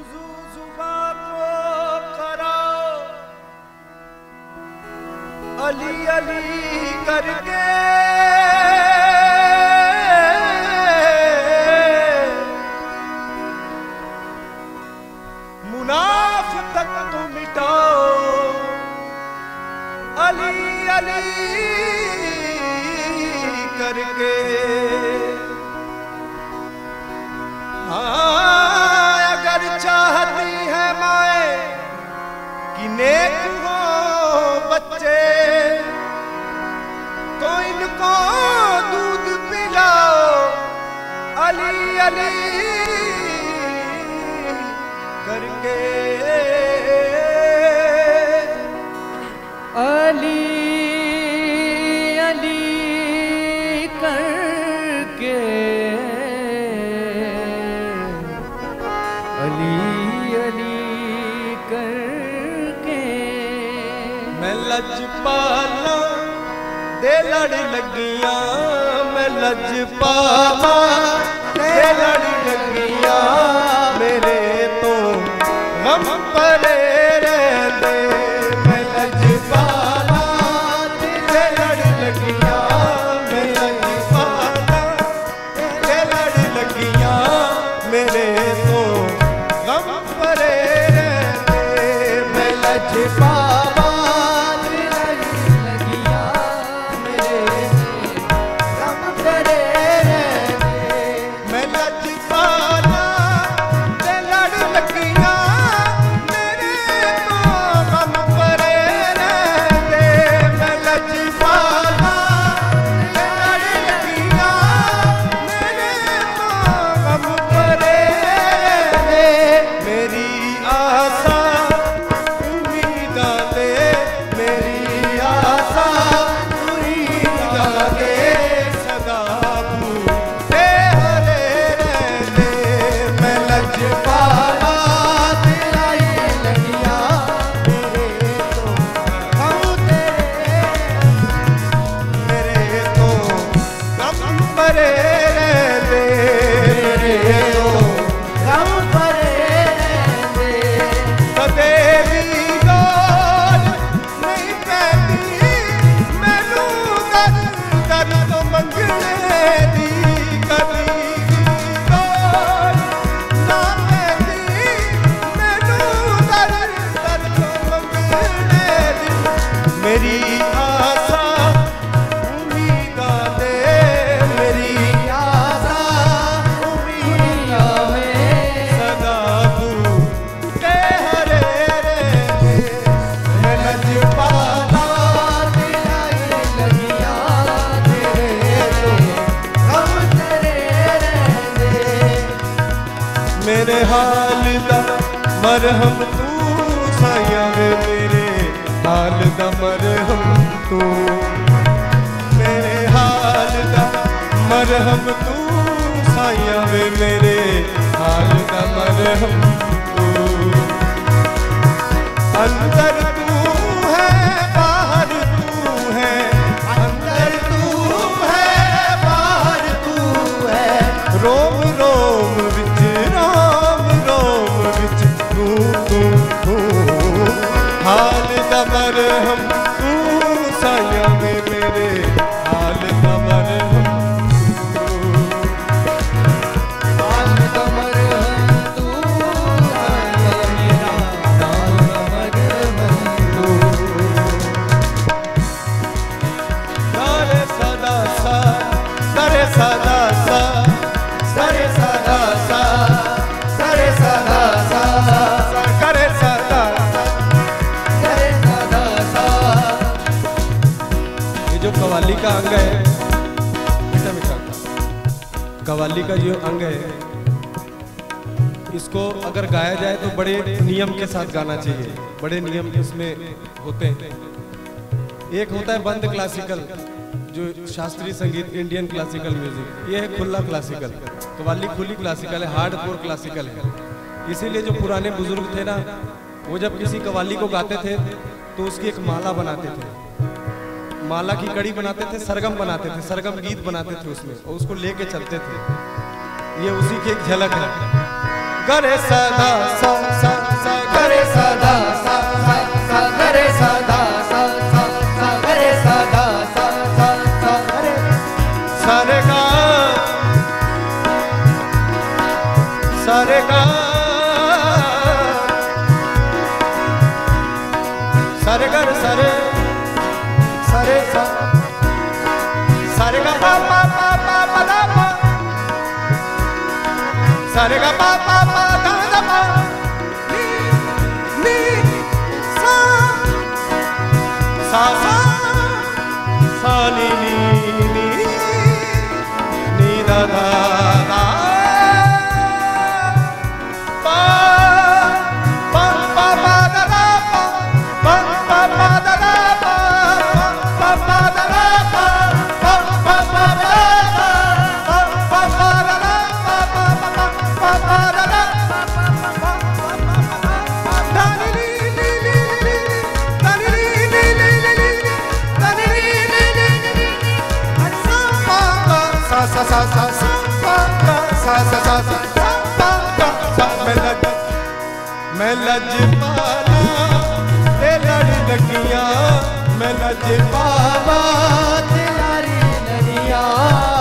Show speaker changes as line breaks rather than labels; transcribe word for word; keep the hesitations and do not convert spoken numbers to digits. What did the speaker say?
वुज़ू जुबां को कराओ अली अली करके, मुनाफ़िक़त को मिटाओ अली अली करके। हाँ अगर चाहती है माए कि नेक हो बच्चे, तो इनको दूध पिलाओ अली अली करके।
अली अली करके, अली अली करके।
मैं लजपाला दे लड़ लगिया, मैं लजपाला दे लड़ लगिया, मेरे तो गम परे रहते। मैं लजपाला दे लड़ लगिया, मैं लजपाला दे लड़ लगिया, मेरे तो गम परे रहते। मैं लजपाला मेरे हाल दा मरहम तू साया वे, मेरे हाल दा मरहम तू, मेरे हाल दा मरहम तू साया वे, मेरे हाल दा मरहम तू। अंदर तू है बाहर तू है, अंदर तू है बाहर तू है, रोम रोम विच हाल दा मरहम तू साया वे, मेरे हाल दा मरहम तू, हाल दा मरहम तू साया मेरा हाल दा मरहम तू। सारे सदा सा सारे सदा सा सारे सदा सा सारे सदा सा करे सदा करे सदा सा। ये जो कव्वाली का अंग है, मीठा मीठा कव्वाली का जो अंग है, इसको अगर गाया जाए तो बड़े नियम के साथ गाना चाहिए। बड़े नियम इसमें होते हैं। एक होता है बंद क्लासिकल, जो शास्त्रीय संगीत, इंडियन क्लासिकल म्यूजिक। ये है खुला क्लासिकल। कव्वाली खुली क्लासिकल है, हार्डकोर क्लासिकल है। इसीलिए जो पुराने बुजुर्ग थे ना, वो जब किसी कव्वाली को गाते थे तो उसकी एक माला बनाते थे, माला की कड़ी बनाते थे, सरगम बनाते थे, सरगम गीत बनाते थे उसमें, और उसको लेके चलते थे। ये उसी की एक झलक है। गरे सदा सा सा सा गरे सदा सा सा सा गरे सदा सा सा सा गरे सदा सा सा सा गरे सारे गा सारे गा सारे गर सारे सारे सा सारे गा पा पा पा पा पा दा पा सारे गा पा पा पा दा दा पा नी नी सा सा सा सा नी नी नी नी दा दा दा पा पा पा पा दा दा पा पा पा दा दा पा पा पा दा दा पा पा पा पा दा दा पा पा पा दा दा पा पा पा पा दा दा दा नी नी नी नी नी दा नी नी नी नी नी दा नी नी नी नी नी सा पा सा सा सा सा सा पा सा सा सा सा पा सा मैं लज मैं लज पाला ते लड़ी लगियां मैं लज पाला ते लड़ी लगियां